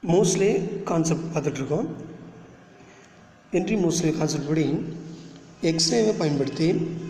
Mostly concept பார்த்துட்ருக்கோம். Henry Moseley concept படி எக்ஸ்ரேவை பயன்படுத்தி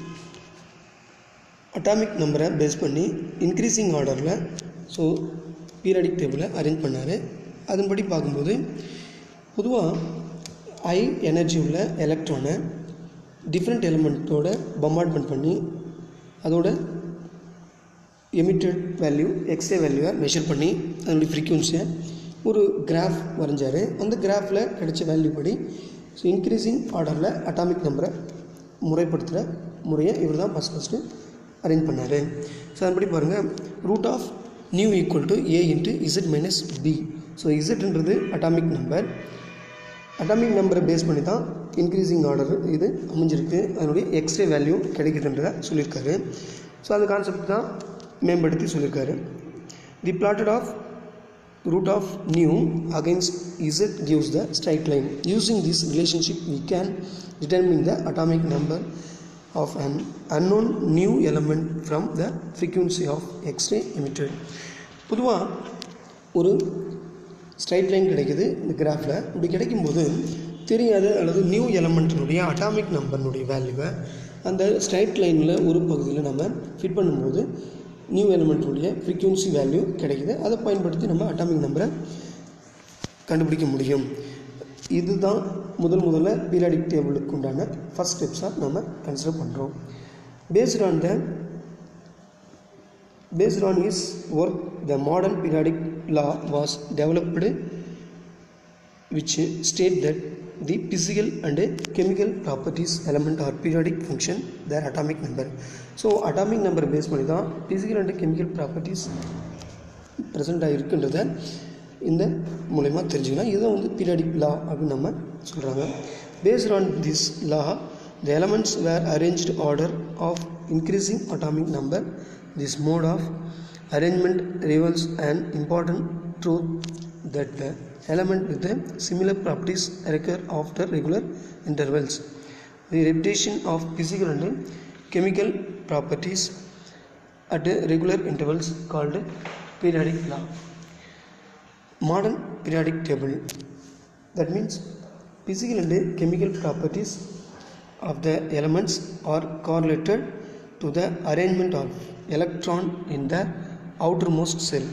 அட்டாமிக் நம்பரை பேஸ் பண்ணி இன்க்ரீஸிங் ஆர்டரில் பீரியாடிக் டேபிளை அரேஞ்ச் பண்ணார். அதன்படி பார்க்கும்போது பொதுவாக ஹை எனர்ஜி உள்ள எலக்ட்ரானை டிஃப்ரெண்ட் எலிமெண்ட்டோட பம்பார்ட்மெண்ட் பண்ணி அதோட எமிட்டட் வேல்யூ எக்ஸ்ரே வேல்யூவை மெஷர் பண்ணி அதனுடைய ஃப்ரீக்வன்சியை ஒரு கிராஃப் வரைஞ்சார். அந்த கிராஃபில் கிடைச்ச வேல்யூ படி இன்க்ரீஸிங் ஆர்டரில் அட்டாமிக் நம்பரை முறைப்படுத்துகிற முறையை இவர் தான் ஃபஸ்ட்டு அரேஞ்ச் பண்ணார். அதன்படி பாருங்கள், root of nu equal to a into Z minus b. இசட்ன்றது அட்டாமிக் நம்பரை பேஸ் பண்ணி தான் இன்க்ரீஸிங் ஆர்டர் இது அமைஞ்சிருக்கு. அதனுடைய எக்ஸ்ரே வேல்யூ கிடைக்குதுன்றதை சொல்லியிருக்காரு. அந்த கான்செப்ட் தான் மேம்படுத்தி சொல்லியிருக்காரு. The plotted of root of nu against z gives the straight line. Using this relationship we can determine the atomic number of an unknown new element from the frequency of X-ray emitted. பொதுவாக ஒரு straight line கிடைக்குது இந்த கிராஃபில். இப்படி கிடைக்கும்போது தெரியாத அல்லது new எலமெண்ட்டினுடைய atomic நம்பர்னுடைய வேல்யூவை அந்த ஸ்ட்ரைட் லைனில் ஒரு பகுதியில் நம்ம ஃபிட் பண்ணும்போது நியூ எலிமெண்ட்டுடைய ஃப்ரீக்வன்சி வேல்யூ கிடைக்குது. அதை பயன்படுத்தி நம்ம அட்டாமிக் நம்பரை கண்டுபிடிக்க முடியும். இதுதான் முதல்ல பீரியாடிக் டேபிளுக்கு உண்டான ஃபஸ்ட் ஸ்டெப்ஸாக நம்ம கன்சிடர் பண்ணுறோம். Based on his work the modern periodic law was developed which state that the physical and chemical properties element or periodic function their atomic number. Atomic number base பண்ணி தான் physical and chemical properties present ஆகிருக்குன்றதை இந்த மூலமா தெரிஞ்சுக்கலாம். இதுதான் periodic law அப்படின்னு நம்ம சொல்கிறாங்க. Based on this law the elements were arranged order of increasing atomic number. This mode of arrangement reveals an important truth that the element with the similar properties occur after regular intervals. The repetition of physical and chemical properties at regular intervals called periodic law. Modern periodic table, that means physical and chemical properties of the elements are correlated to the arrangement of electron in the outermost cell.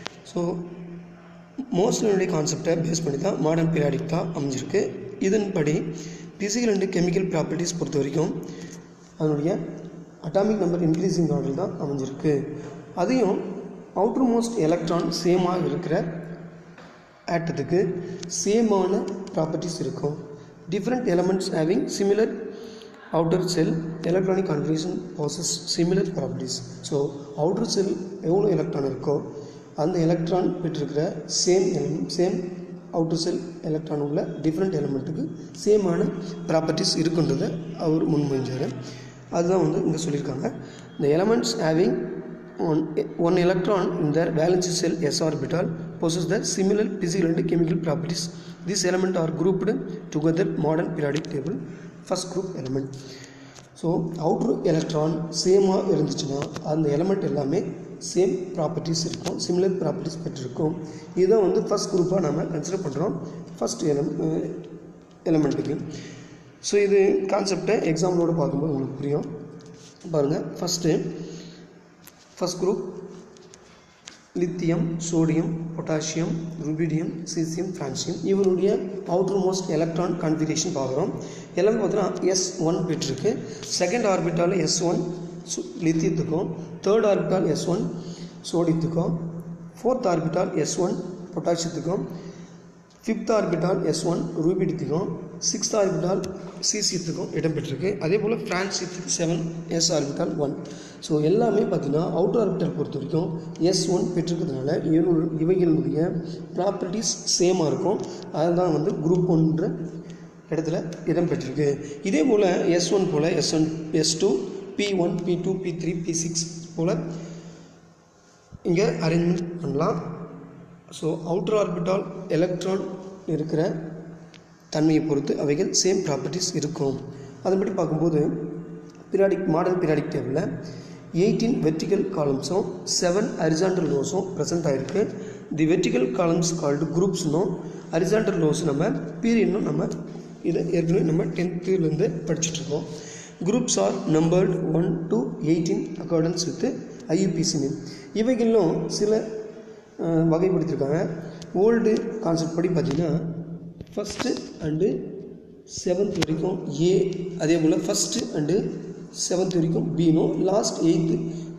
மோஸ்ட்லினுடைய கான்செப்டை base பண்ணி தான் modern periodic தான் அமைஞ்சிருக்கு. இதன்படி physical and chemical properties பொறுத்த வரைக்கும் அதனுடைய அட்டாமிக் நம்பர் இன்க்ரீஸிங் ஆர்டர் தான் அமைஞ்சிருக்கு. அதையும் அவுட்டர் மோஸ்ட் எலக்ட்ரான் சேமாக இருக்கிற ஆட்டத்துக்கு சேமான ப்ராப்பர்ட்டிஸ் இருக்கும். Different elements having similar outer shell electronic configuration possess similar properties. Outer shell எவ்வளோ எலக்ட்ரான் இருக்கோ அந்த எலக்ட்ரான் பெற்றிருக்கிற சேம் அவுட்டர் செல் எலக்ட்ரான் உள்ள டிஃப்ரெண்ட் எலிமெண்ட்டுக்கு சேமான ப்ராப்பர்ட்டிஸ் இருக்குன்றதை அவர் முன்மொழிஞ்சார். அதுதான் இங்கே சொல்லியிருக்காங்க. இந்த elements having one electron in their valence cell s orbital possess the similar physical and chemical properties. These elements are grouped together modern periodic table first group element. Outer electron சேமாக இருந்துச்சுன்னா அந்த எலமெண்ட் எல்லாமே same properties இருக்கும், similar properties பெற்றிருக்கும். இதுதான் first குரூப்பாக நம்ம consider பண்ணுறோம் ஃபஸ்ட் எலமெண்ட்டுக்கு. இது கான்செப்டை எக்ஸாம்பிளோடு பார்க்கும்போது உங்களுக்கு புரியும். பாருங்கள், first group lithium, sodium, potassium, rubidium, caesium, francium. இவருடைய அவுட்டர் மோஸ்ட் எலக்ட்ரான் கான்ஃபிகரேஷன் பார்க்குறோம். எல்லாமே பார்த்தீங்கன்னா S1 பெற்றிருக்கு. செகண்ட் ஆர்பிட்டால் S1 லித்தியத்துக்கும், தேர்ட் ஆர்பிட்டால் S1 சோடியத்துக்கும், ஃபோர்த் ஆர்பிட்டால் S1 பொட்டாசியத்துக்கும், ஃபிஃப்த் ஆர்பிட்டால் S1 ரூபிடியத்துக்கும், சிக்ஸ்த் ஆர்பிட்டால் சீசியத்துக்கும் இடம்பெற்றிருக்கு. அதே போல் ஃப்ரான்சியத்துக்கு 7s ஆர்பிட்டால் 1. எல்லாமே பார்த்திங்கன்னா அவுட்டர் ஆர்பிட்டால் பொறுத்த வரைக்கும் S1 பெற்றிருக்கிறதுனால இவைகளுடைய ப்ராப்பர்ட்டிஸ் சேமாக இருக்கும். அதுதான் குரூப் 1 இடத்துல இடம்பெற்றிருக்கு. இதே போல் S1 போல் S1 S2 P1 P2 P3 P6 போல் இங்கே அரேஞ்ச்மெண்ட் பண்ணலாம். அவுட்டர் ஆர்பிட்டால் எலக்ட்ரான் இருக்கிற தன்மையை பொறுத்து அவைகள் சேம் ப்ராப்பர்ட்டிஸ் இருக்கும். அதன்படி பார்க்கும்போது மாடர்ன் பீரியாடிக் டேபிளில் 18 வெர்டிக்கல் காலம்ஸும் 7 ஹரிசாண்டல் ரோஸும் ப்ரெசென்ட் ஆகிருக்கு. தி வெர்டிக்கல் காலம்ஸ் கால்டு குரூப்ஸ்னும் ஹரிசாண்டல் ரோஸ் நம்ம பீரியட்னும் நம்ம இதை ஏற்கனவே நம்ம 10th படிச்சுட்ருக்கோம். Groups are numbered 1 to 18 accordance with IUPAC name. இவைகளும் சில வகைப்படுத்தியிருக்காங்க. ஓல்டு கான்செப்ட் படி பார்த்திங்கன்னா ஃபஸ்ட்டு அண்டு 7th வரைக்கும் ஏ, அதே போல் ஃபஸ்ட்டு அண்டு 7th வரைக்கும் பினும், லாஸ்ட் 8th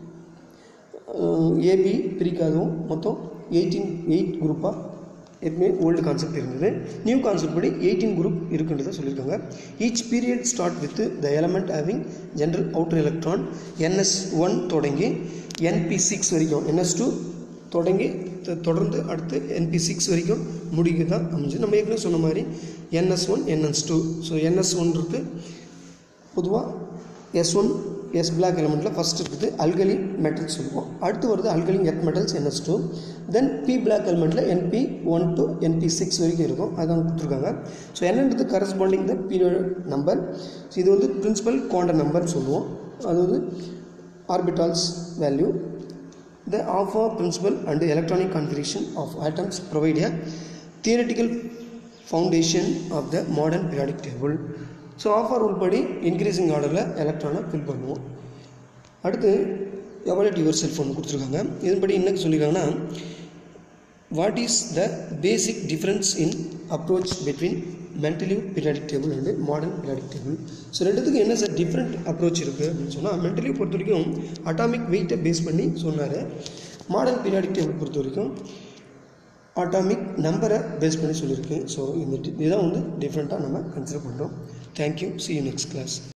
ஏபி பிரிக்காதவும் மொத்தம் 8 குரூப்பாக எப்பவுமே ஓல்டு கான்செப்ட் இருந்தது. நியூ கான்செப்ட் படி 18 குரூப் இருக்குன்றதை சொல்லியிருக்காங்க. Each period start with the element having general outer electron NS1 தொடங்கி NP6 வரைக்கும், NS2 தொடங்கி தொடர்ந்து அடுத்து NP6 வரைக்கும் முடிக்க தான் அமைஞ்சு. நம்ம ஏற்கனவே சொன்ன மாதிரி NS1 NS2. ஸோ NS1 இருக்குது பொதுவாக S1 S பிளாக் எலமெண்ட்டில் ஃபஸ்ட் இருக்குது அல்கலி மெட்டல்ஸ் சொல்லுவோம். அடுத்து வருது alkali earth metals NS2. Then P block எலமெண்ட்டில் NP1 to NP6 வரைக்கும் இருக்கும். அதான் கொடுத்துருக்காங்க. ஸோ என்னன்றது கரஸ்பாண்டிங் த பீரியட் நம்பர். இது வந்து பிரின்சிபல் குவாண்டம் நம்பர்னு சொல்லுவோம். அதாவது orbitals value. The alpha principle and electronic configuration of atoms provide a theoretical foundation of the modern periodic table. So alpha rule படி இன்க்ரீசிங் ஆர்டரில் எலக்ட்ரானை ஃபில் பண்ணுவோம். அடுத்து எவாலுவேட் யுவர் செல்ஃப் ஒன்று கொடுத்துருக்காங்க. இதன்படி என்ன சொல்லியிருக்காங்கன்னா, what is the basic difference in approach between Mendeleev periodic table and modern periodic table. So ரெண்டுத்துக்கும் என்ன சார் டிஃப்ரெண்ட் அப்ரோச் இருக்குது அப்படின்னு சொன்னால், மென்டலிவ் பொறுத்த வரைக்கும் அட்டாமிக் வெயிட்டை பேஸ் பண்ணி சொன்னார். மாடர்ன் பீரியாடிக் டேபிள் பொறுத்த வரைக்கும் அட்டாமிக் நம்பரை பேஸ் பண்ணி சொல்லியிருக்கு. ஸோ இதுதான் வந்து டிஃப்ரெண்ட்டாக நம்ம கன்சிடர் பண்ணுறோம். Thank you. See you next class.